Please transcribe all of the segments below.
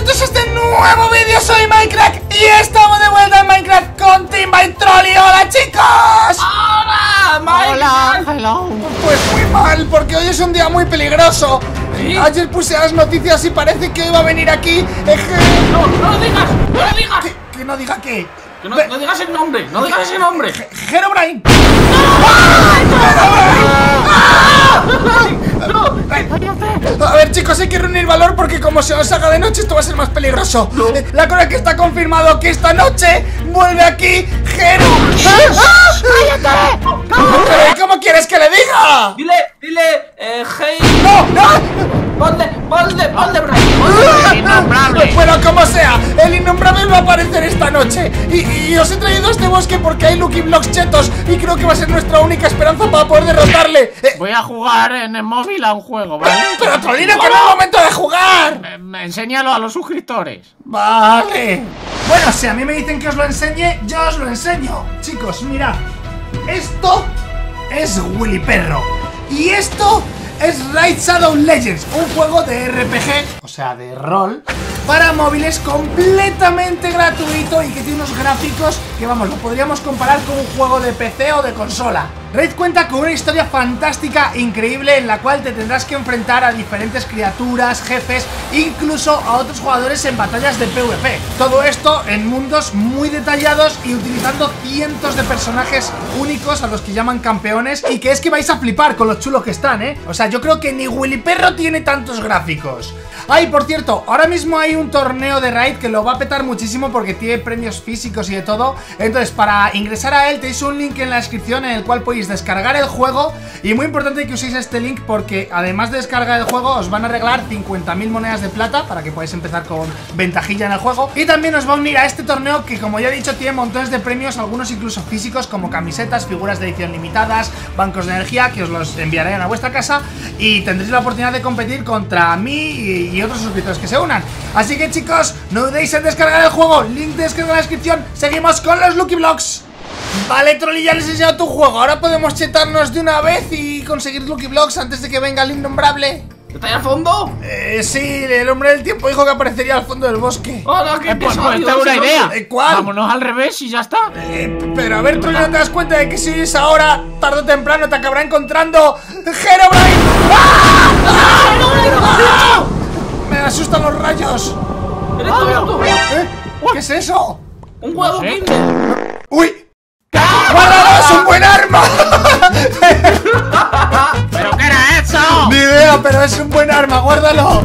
bienvenidos a este nuevo vídeo. Soy Minecraft y estamos de vuelta en Minecraft con Team by Trolley. ¡Hola, chicos! ¡Hola, Minecraft! Hola, hello. Pues muy mal, porque hoy es un día muy peligroso. ¿Sí? Ayer puse las noticias y parece que hoy va a venir aquí No, no lo digas, no lo digas. ¿Que no diga qué? Que no digas el nombre, no digas ese nombre. Herobrine. A ver, chicos, hay que reunir valor porque como se os haga de noche esto va a ser más peligroso. No. La cosa es que está confirmado que esta noche vuelve aquí Hero. ¡Cállate! ¿Cómo quieres que le diga? Dile, hey. ¡No! Ponle, Innombrable. Bueno, como sea, el innombrable va a aparecer esta noche. Y os he traído a este bosque porque hay Lucky Blocks chetos y creo que va a ser nuestra única esperanza para poder derrotarle. Voy a jugar en el móvil a un juego, ¿vale? Pero Trollino, que no es momento de jugar. Enséñalo a los suscriptores. Vale. Bueno, si a mí me dicen que os lo enseñe, yo os lo enseño. Chicos, mirad. Esto es Willy Perro. Y esto es Raid Shadow Legends, un juego de RPG, o sea, de rol, para móviles completamente gratuito y que tiene unos gráficos que, vamos, lo podríamos comparar con un juego de PC o de consola. Raid cuenta con una historia fantástica, increíble, en la cual te tendrás que enfrentar a diferentes criaturas, jefes, incluso a otros jugadores en batallas de PvP. Todo esto en mundos muy detallados y utilizando cientos de personajes únicos a los que llaman campeones, y que es que vais a flipar con los chulos que están, ¿eh? O sea, yo creo que ni Willy Perro tiene tantos gráficos. Ay, por cierto, ahora mismo hay un torneo de Raid que lo va a petar muchísimo porque tiene premios físicos y de todo. Entonces, para ingresar a él tenéis un link en la descripción en el cual podéis descargar el juego. Y muy importante que uséis este link porque además de descargar el juego os van a regalar 50.000 monedas de plata para que podáis empezar con ventajilla en el juego. Y también os va a unir a este torneo que, como ya he dicho, tiene montones de premios, algunos incluso físicos, como camisetas, figuras de edición limitadas, bancos de energía que os los enviarán a vuestra casa. Y tendréis la oportunidad de competir contra mí y otros suscriptores que se unan. Así que, chicos, no dudéis en descargar el juego. Link de descarga en la descripción. Seguimos con los Lucky Blocks. Vale, Trolley, ya les he enseñado tu juego. Ahora podemos chetarnos de una vez y conseguir Lucky Blocks antes de que venga el innombrable. ¿Está ahí al fondo? Sí, el hombre del tiempo dijo que aparecería al fondo del bosque. Hola, qué Pues pesado, tengo una idea. ¿Cuál? Vámonos al revés y ya está. Pero a ver, Trolley, ¿no te das cuenta de que si es ahora, tarde o temprano te acabará encontrando Herobrine? ¡Ah! Me asustan los rayos. ¿Eres tú? ¿Qué es eso? Un huevo No sé. Kinder. ¡Uy! ¡Guárdalo! ¡Es un buen arma! ¿Pero qué era eso? Ni idea, pero es un buen arma, guárdalo.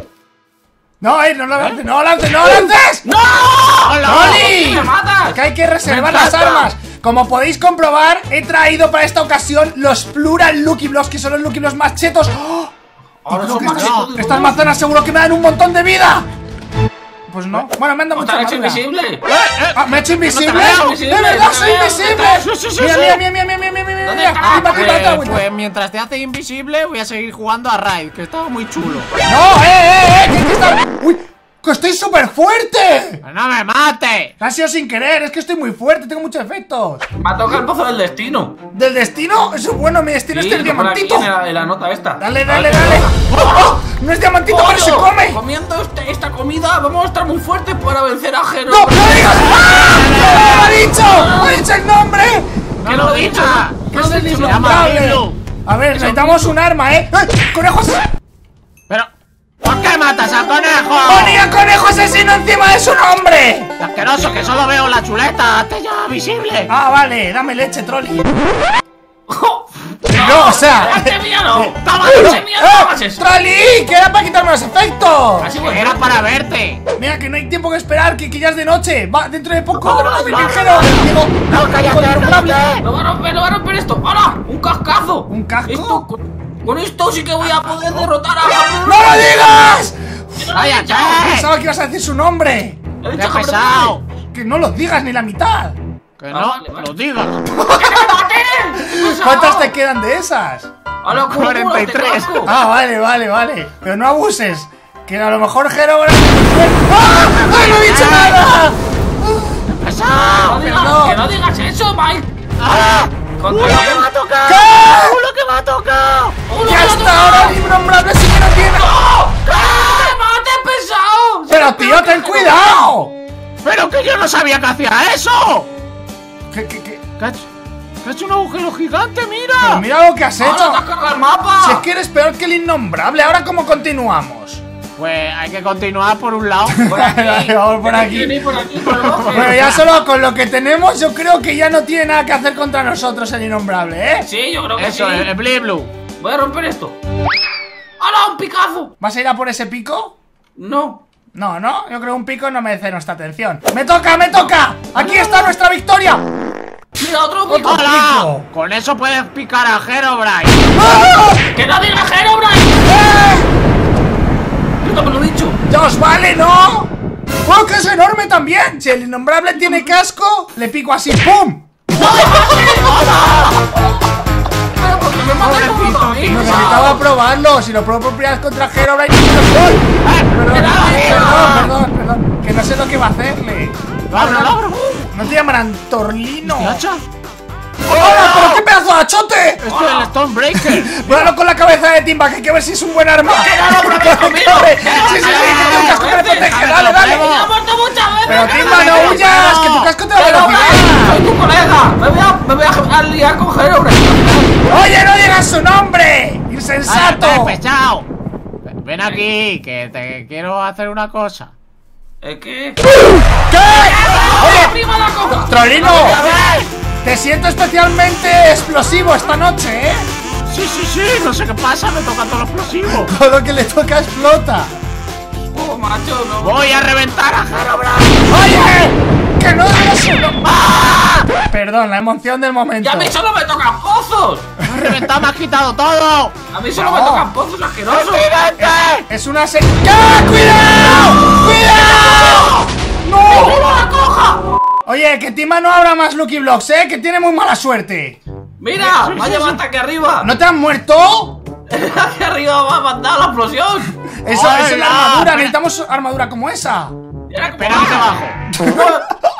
No, no lo lances, no lo lances, no lo lances. ¡No! ¡Trolley! ¡Me matas! Que hay que reservar Me las encanta. armas. Como podéis comprobar, he traído para esta ocasión los Plural Lucky Blocks, que son los Lucky Blocks más chetos. ¡Oh! Ahora Creo son que más chetos de estas todos. manzanas seguro que me dan un montón de vida. Pues no. Bueno, me han dado ¿O te mucha han hecho madera. invisible? ¿Me he hecho invisible? No te veo, invisible, ¡De verdad no te soy veo, invisible! Sí, sí, sí, Mira, sí. mira. ¿Dónde está? Aquí, aquí, aquí, aquí. Pues mientras te hace invisible voy a seguir jugando a Raid, que estaba muy chulo. ¡No! ¿Qué está? ¡Uy! ¡Que estoy súper fuerte! ¡No me mates! Ha sido sin querer, es que estoy muy fuerte, tengo muchos efectos. Me ha tocado el pozo del destino. ¿Del destino? Eso es bueno, mi destino es el que pone aquí diamantito. en la nota esta. Dale. A ver, ¡Oh! No es diamantito, pero se ¡Pollo! come. Comiendo esta comida vamos a estar muy fuertes para vencer a Jero. ¡No! ¡No digas! ¡Ah! ¡No lo ha dicho! ¡Ha dicho el nombre! ¡No lo digas! Que es el Se llama innombrable. Hilo. A ver, necesitamos un arma, ¿eh? ¡Ay! ¡Conejos! Pero, ¿por qué matas al conejo? ¡Ponía conejo asesino encima de su nombre! ¡Qué asqueroso, que solo veo la chuleta! ¡Hazte ya visible! Ah, vale, dame leche, Trolley. ¡Oh! No, o sea... ¡Este mío no! ¡Toma, ¡Este mío no hagas eso! ¡Trolley! ¡Que era para quitarme los efectos! Así Que voy. era para verte. Mira, que no hay tiempo que esperar, que ya es de noche. Va, dentro de poco. No, ¡No, no, viajero! Digo, ¡No, cállate, innombrable. ¡Lo va a romper esto! ¡Hala! ¡Un cascazo! ¿Un casco? Esto, con esto sí que voy a poder derrotar a... ¡No lo digas! ¡Cállate! Pensaba que ibas a decir su nombre. He ¡Qué dicho que pesado! Que no lo digas ni la mitad. Que Ah, no, vale, vale. lo digas. ¿Cuántas te quedan de esas? ¡Hala, 43. Ah, vale. Pero no abuses. Que a lo mejor Herobrine... ¡Ah! ¡Ay, no he dicho nada! ¡Pesado! Que no digas eso, Mike. ¡Ah! ¿Contra ¡Uno que quién? me ha tocado! ¿Qué? ¡Uno que me ha tocado! ¡Ya está ahora el innombrable si que no tiene! ¡Que mate, pesado! Pero tío, ¡Pero que yo no sabía que hacía eso! ¿Qué? ¡Que ha hecho un agujero gigante, mira! Pero mira lo que has ¡Ahora te hecho. has cargado el mapa! Si es que eres peor que el innombrable. ¿Ahora cómo continuamos? Pues hay que continuar por un lado. Por aquí. Vamos por aquí. Tiene por aquí, por el bosque. Bueno, ya solo con lo que tenemos, yo creo que ya no tiene nada que hacer contra nosotros el innombrable, ¿eh? Sí, yo creo que Eso, sí. el Blue Blue. Voy a romper esto. ¡Hala, un picazo! ¿Vas a ir a por ese pico? No. No, no, yo creo que un pico no merece nuestra atención. ¡Me toca, me toca! ¡Aquí está nuestra victoria! Mira, otro pico. Otro. ¡Hola! pico. Con eso puedes picar a Herobrine. ¡Ah! ¡Que no diga Herobrine! Yo no me lo he dicho. ¡Ya os vale, no! ¡Oh, que es enorme también! Si el innombrable tiene casco, le pico así, ¡pum! Pero porque me mata el Pobrecito, mundo, tío. Necesitaba probarlo. Si lo pruebo por primera vez contra Herobrine, no se lo doy. Perdón. Que no sé lo que va a hacerle. ¡Abro! ¿No te llamarán Torlino? ¿Qué hacha? ¡Hola! ¡Pero qué pedazo de achote! Esto es el Stonebreaker. Vuélalo con la cabeza de Timba, que hay que ver si es un buen arma. ¡Corre! Sí, que tiene un casco que le protege. Dale. ¡Me ha muerto muchas veces! Pero Timba, no huyas, que tu casco te da velocidad. ¡Soy tu colega! Me voy a liar con Herobrine. ¡Oye, no digas su nombre! ¡Insensato! ¡Pesado! Ven aquí, que te quiero hacer una cosa. ¿Qué? ¿Qué? ¡Oye, ¡Oye! prima la coja! ¡Trolino! Te siento especialmente explosivo esta noche, ¿eh? Sí, no sé qué pasa, me toca todo lo explosivo. Todo lo que le toca explota. Oh, macho, no. Voy a reventar a Herobrine. ¡Oye! ¡Que no digas su nombre! Perdón, la emoción del momento. ¡Y a mí solo me tocan pozos! Me has reventado, me has quitado todo. ¡A mí solo No. me tocan pozos asquerosos! Es una se... ¡Ya! ¡Cuidado! ¡Cuidado! ¡No! ¡Prima la coja! Oye, que Tima no abra más Lucky Blocks, ¿eh? Que tiene muy mala suerte. ¡Mira! ¡Me ha llevado hasta aquí arriba! ¿No te han muerto? ¡Aquí arriba va a mandar la explosión! Eso es ¡Hola! la armadura, Espera. necesitamos armadura como esa. Espera que te bajo.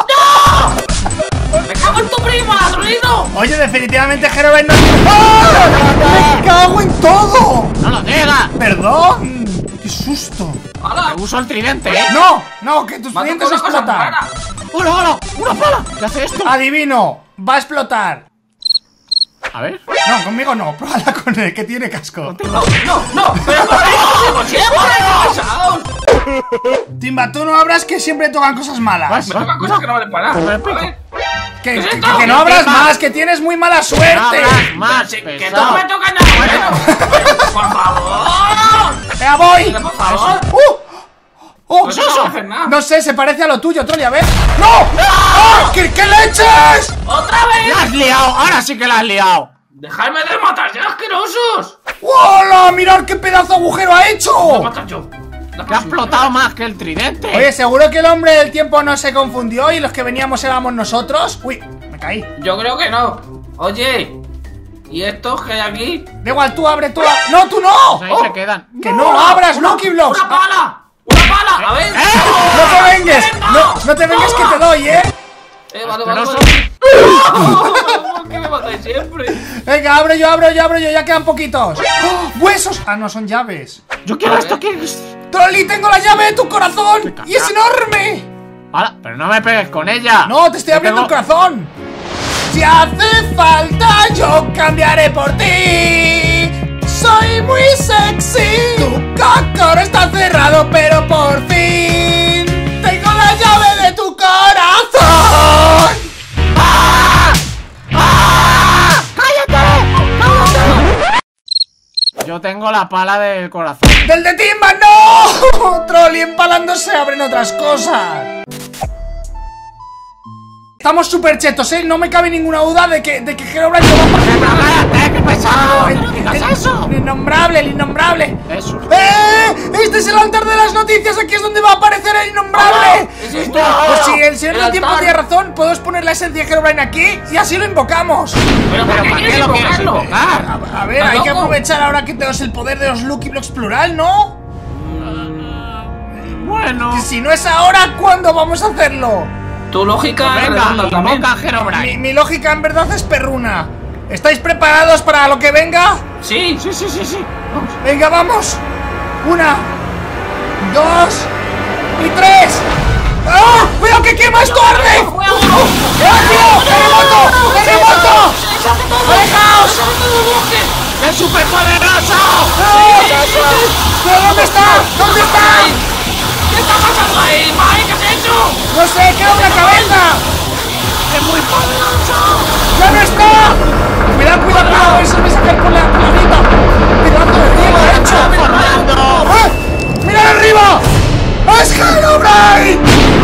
¡Me cago en tu prima, trolino! Oye, definitivamente Herobrine no... ¡Ah! ¡Me cago en todo! ¡No lo digas! ¡Perdón! ¡Qué susto! ¡Hala! Uso el tridente, ¿eh? No, que tus Me ha dientes tocado una cosa explotan. rara. ¡Hola! ¡Una pala! ¿Qué hace esto? Adivino, va a explotar. A ver. No, conmigo no, pruébala con el que tiene casco. ¡No! ¡Pero por qué consigo siempre! ¡Pesados! Timba, tú no abras que siempre tocan cosas malas. Me tocan cosas que no valen para nada. A ver. Que, ¿Qué es que- esto? que no abras Timba. más, que tienes muy mala No suerte. abras más, Que pesado. no me tocan nada bueno. ¡Por favor! ¡Ya voy! Pero, por favor. ¡Oh! Pues eso no va a hacer nada. No sé, se parece a lo tuyo, Trolli, a ver. ¡No! ¡Ah! ¿Qué leches? ¡Otra ¡La vez! has liado! ¡Ahora sí que la has liado! ¡Dejadme de matar ya, asquerosos! ¡Hola! ¡Mirad qué pedazo de agujero ha ¡Voy a hecho! matar yo! Que ha explotado más que el tridente. Oye, ¿seguro que el hombre del tiempo no se confundió y los que veníamos éramos nosotros? Uy, me caí. Yo creo que no. Oye, ¿y estos que hay aquí? Da igual, tú abre, tú abre. ¡No, tú no! Pues ahí se quedan. ¡Que no abras, Lucky Blocks! ¡Una pala! ¡Una pala! A ver. ¡No te vengues! No te vengues que te doy, ¿eh? Vale. Asqueroso. ¿Por qué me matáis siempre? Venga, abro yo, ya quedan poquitos. ¡Oh! ¡Huesos! Ah, no, son llaves. Yo quiero esto, quiero. ¡Trolli, tengo la llave de tu corazón! ¡Y es enorme! ¡Hala! Pero no me pegues con ella. No, te estoy Yo abriendo el tengo- corazón. Si hace falta, yo cambiaré por ti. Soy muy sexy. Tu cocoro está cerrado, pero por fin tengo la llave de tu corazón. Yo tengo la pala del corazón. ¡Del de Timba, no! Trolli empalándose abren otras cosas. Estamos súper chetos, ¿eh? No me cabe ninguna duda de que Herobrine lo va a pasar. ¡Pero cállate, qué pesado! El- ¡No digas el- eso! El innombrable, el innombrable. Eso. Este es el altar de las noticias. Aquí es donde va a aparecer el innombrable. ¿Es esto? Pues si el señor del tiempo altar. tiene razón, podemos poner la esencia de Herobrine aquí y así lo invocamos. ¿Pero ¿Pero por para qué qué lo quieres invocarlo? invocar? A ver, ¿Estás hay que loco? aprovechar ahora que tenemos el poder de los Lucky Blocks plural, ¿no? Bueno. Y si no es ahora, ¿cuándo vamos a hacerlo? Tu lógica es Venga, redonda también. invoca a Herobrine. Mi lógica en verdad es perruna. ¿Estáis preparados para lo que venga? Sí. Sí. Vamos. Venga, vamos. 1, 2 y 3. ¡Ah! ¡Cuidado que quema esto arde! ¡Rápido! ¡Terremoto! ¡Terremoto! ¡Alejaos! ¡Es superpoderoso! ¿Pero dónde está? ¿Dónde está? ¿Qué está pasando ahí, Mike? ¿Qué has hecho? No sé, queda una cabeza. ¡Es muy poderoso! ¡Ya no está! Cuidado, cuidado, cuidado, a ver si me saca por la planeta. Pedazo de riego ha hecho. ¡Ah! ¡Mira arriba! ¡Es Herobrine!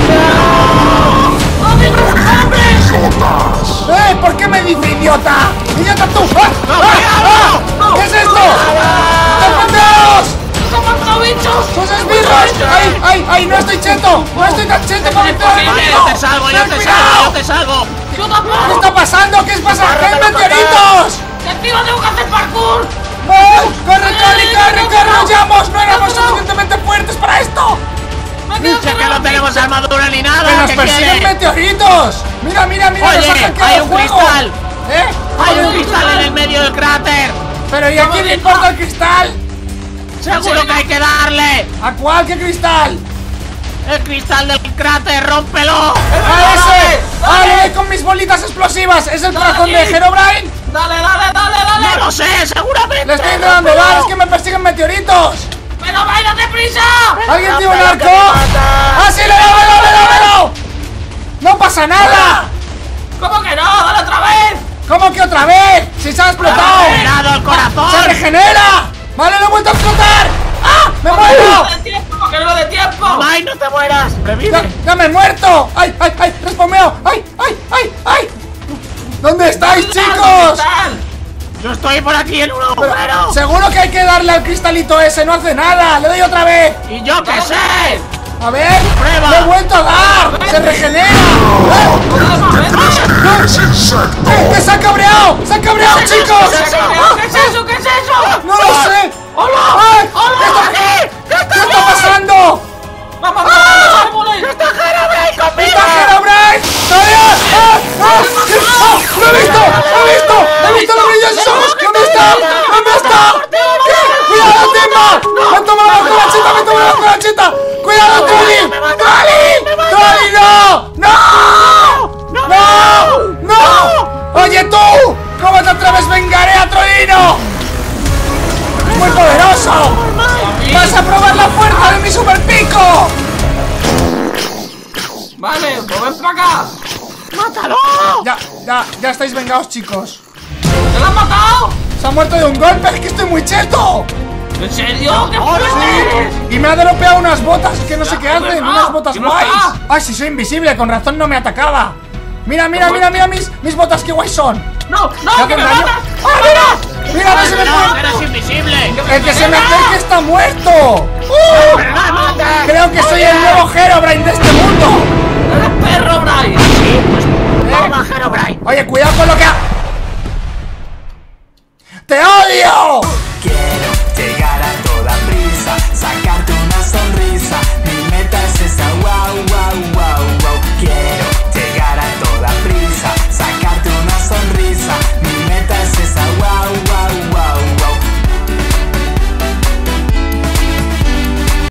¿Por qué me dice idiota? ¡Idiota tú! ¿Qué es esto? ¡Defendeos! ¡Sos esbirros! ¡Ay, ay, ay! ¡No estoy cheto! ¡No estoy tan cheto para vencer al Vale, enemigo! yo te salvo, yo te ¡Cuidado! salvo, yo te salvo. ¿Qué está pasando? ¿Qué pasa? ¡Que hay meteoritos! ¡Encima tengo que hacer parkour! ¡Ay! ¡Corre, corre, corre, corre! ¡Huyamos! ¡No éramos suficientemente fuertes para esto! Dice que no tenemos armadura ni nada. ¡Que nos ¿Qué persiguen quiere? meteoritos! ¡Mira, mira, mira! Oye, ¡Nos ha hackeado hay el un juego! cristal. ¿Eh? Hay un cristal en el medio del cráter. ¿Pero y a quién le importa el cristal? Seguro que hay que darle. ¿A cuál? ¿Qué cristal? El cristal del cráter, rómpelo. ¡A ese! ¡Ah, le doy con mis bolitas explosivas! ¿Es el corazón de Herobrine? ¡Dale, dale, dale, No dale! lo sé, seguramente. ¡Le estoy intentando dar! ¡Es que me persiguen meteoritos! ¡Pero váyate prisa! ¿Alguien tiene un arco? ¡Ah, sí! ¡Le doy, le doy, le doy, le doy! ¡No pasa nada! ¿Cómo que no? ¡Dale otra vez! ¿Cómo que otra vez? ¡Si se ha explotado! ¡Regenerado el corazón! ¡Se regenera! ¡Vale, lo he vuelto a explotar! ¡Ah! ¡Me muero! ¡No de tiempo! ¡Que no de tiempo! ¡Ay, no te mueras! ¡Ya, ¡Revive! ya me he muerto! ¡Ay, ay, ay! ¡Respomeo! ¡Ay, ay, ay, ay! ¿Dónde estáis, chicos? Yo estoy por aquí en un Pero, agujero. seguro que hay que darle al cristalito ese, no hace nada. Le doy otra vez. Y yo qué sé. A ver, Prueba. le he vuelto a dar. Se regenera. ¡Que se ha cabreado! ¡Se ha cabreado, chicos! ¿Qué es eso? ¿Qué es eso? ¡No lo sé! ¡Hola! ¡Ay! ¡Hola! ¿Qué está pasando? ¡Vamos, ¡Ah! vamos! ¡Está Herobrine conmigo! ¡Está Herobrine! ¡Todavía! ¡Ah! ¡Ah! ¡Ah! ¡Lo he visto! ¡Lo he visto! ¡He visto los brillosos! ¿Dónde está? ¿Dónde está? ¿Qué? ¡Cuidado, Timba! ¡Me han tomado la colachita! ¡Me han tomado la colachita! ¡Cuidado, Trolli! ¡Trolli! ¡Trolli, no! ¡No! ¡No! ¡No! ¡Oye, tú! ¿Cómo te atreves? ¡Vengaré a Trollino! ¡Muy poderoso! ¡Vas a probar la fuerza de mi super pico! Vale, pues ven para acá. ¡Mátalo! Ya estáis vengados, chicos. ¿Te lo has matado? Se ha muerto de un golpe, es que estoy muy cheto. ¿En serio? ¿Qué fuerte? Y me ha dropeado unas botas que no sé qué hacen, ¿verdad? unas botas ¿Y no guays. está? Ay, si soy invisible, con razón no me atacaba. Mira, mira, mira, mira mis botas, qué guays son. ¡No, ¿Me no, que hacen me daño? matas! ¡Ah, mira! ¡Mira, no se me ¡No, puede! eres invisible! El que se me acerque está muerto. ¡Pero no mates! Creo que soy el nuevo Herobrine de este mundo. ¡Eres perro, Brian! Sí, pues toma, Herobrine. Oye, cuidado con lo que ¡Te odio!